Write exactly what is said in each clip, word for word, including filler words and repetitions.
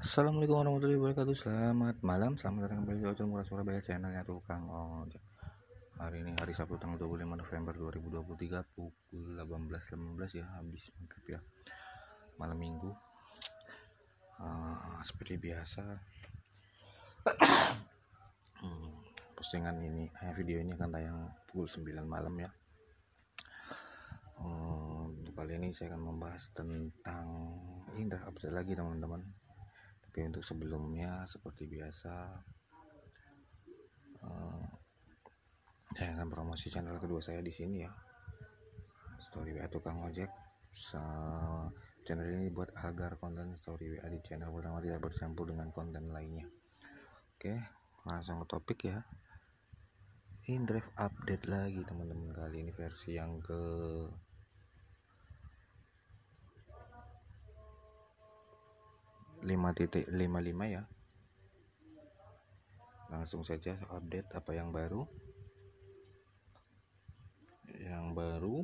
Assalamualaikum warahmatullahi wabarakatuh. Selamat malam, selamat datang kembali di Ojol Murah Surabaya, channelnya Tukang Ojek. Hari ini hari Sabtu tanggal dua puluh lima November dua ribu dua puluh tiga pukul delapan belas delapan belas ya, habis maghrib ya, malam minggu. Uh, seperti biasa, hmm, postingan ini, eh, video ini akan tayang pukul sembilan malam ya. Uh, untuk kali ini saya akan membahas tentang ini, udah update lagi teman-teman. Tapi untuk sebelumnya seperti biasa, uh, saya akan promosi channel kedua saya di sini ya, Story W A Tukang Ojek. So, channel ini buat agar konten Story W A di channel pertama tidak bercampur dengan konten lainnya. Oke, langsung ke topik ya. InDrive update lagi teman-teman, kali ini versi yang ke lima titik lima puluh lima ya. Langsung saja update apa yang baru. Yang baru,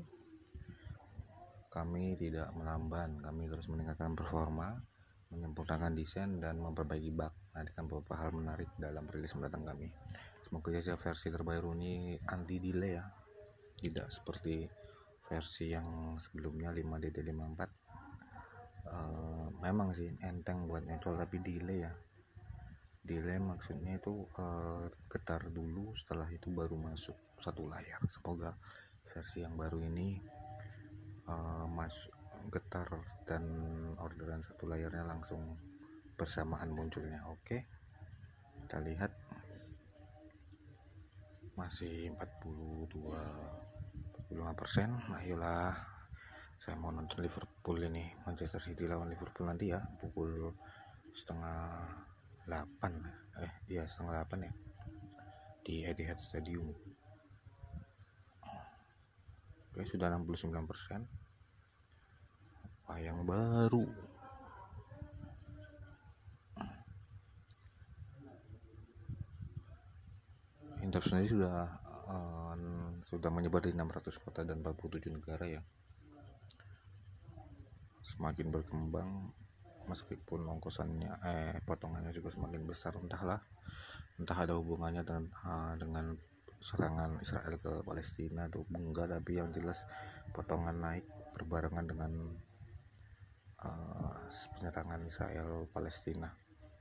kami tidak melamban, kami terus meningkatkan performa, menyempurnakan desain dan memperbaiki bug. Nantikan beberapa hal menarik dalam rilis mendatang kami. Semoga saja versi terbaru ini anti delay ya, tidak seperti versi yang sebelumnya lima titik lima puluh empat. Uh, memang sih enteng buat nyocol, tapi delay ya. Delay maksudnya itu uh, getar dulu, setelah itu baru masuk satu layar. Semoga versi yang baru ini uh, masuk getar dan orderan satu layarnya langsung bersamaan munculnya. Oke, kita lihat masih empat puluh dua empat puluh lima persen. Ayolah, saya mau nonton Liverpool ini, Manchester City lawan Liverpool nanti ya, pukul setengah delapan eh iya setengah delapan ya, di Etihad Stadium. Oke, sudah enam puluh sembilan persen. Apa yang baru? InDrive sendiri sudah uh, sudah menyebar di enam ratus kota dan empat puluh tujuh negara ya. Semakin berkembang, meskipun ongkosannya eh potongannya juga semakin besar. Entahlah, entah ada hubungannya dengan uh, dengan serangan Israel ke Palestina atau enggak, tapi yang jelas potongan naik berbarengan dengan uh, penyerangan Israel Palestina.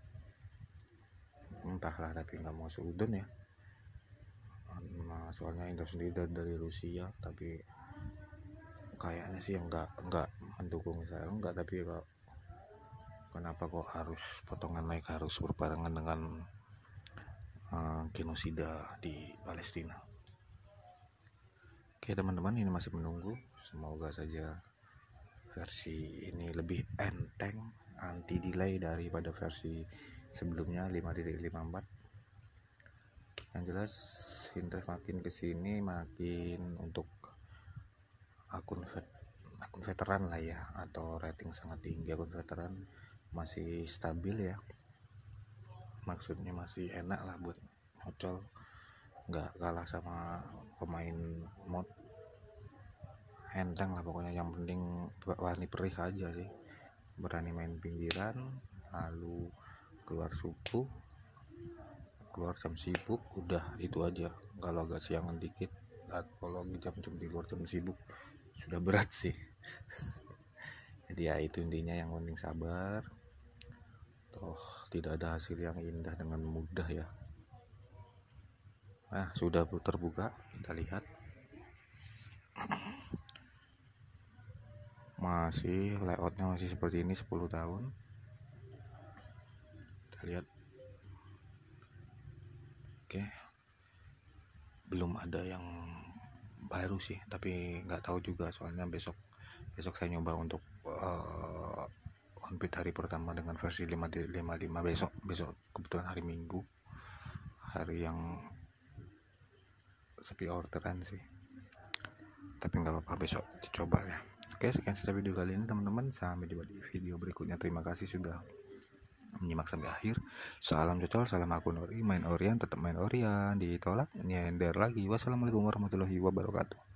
Entahlah, tapi nggak mau seudon ya. Nah, soalnya InDrive sendiri dari, dari Rusia, tapi kayaknya sih enggak enggak mendukung Israel enggak, tapi kok kenapa kok harus potongan naik harus berbarengan dengan uh, genosida di Palestina. Oke teman-teman, ini masih menunggu, semoga saja versi ini lebih enteng, anti delay daripada versi sebelumnya lima titik lima puluh empat. Yang jelas InDrive makin kesini makin untuk akun vet, akun veteran lah ya, atau rating sangat tinggi. Akun veteran masih stabil ya, maksudnya masih enak lah buat ngocol, nggak kalah sama pemain mod. Enteng lah pokoknya, yang penting wani perih aja sih, berani main pinggiran, lalu keluar subuh, keluar jam sibuk, udah itu aja. Kalau agak siangan dikit, kalau jam-jam di luar jam sibuk sudah berat sih. Jadi ya itu intinya, yang penting sabar. Toh tidak ada hasil yang indah dengan mudah ya. Nah, sudah terbuka, kita lihat. Masih layoutnya masih seperti ini, sepuluh tahun. Kita lihat. Oke, belum ada yang baru sih, tapi nggak tahu juga, soalnya besok besok saya nyoba untuk uh, on-pit hari pertama dengan versi lima titik lima puluh lima. besok besok kebetulan hari Minggu, hari yang sepi orderan sih, tapi nggak apa-apa, besok dicoba ya. Oke, sekian saja video kali ini teman-teman, sampai jumpa di video berikutnya. Terima kasih sudah menyimak sampai akhir. Salam cocol, salam akun ori, main orian tetap main orian, ditolak nyender lagi. Wassalamualaikum warahmatullahi wabarakatuh.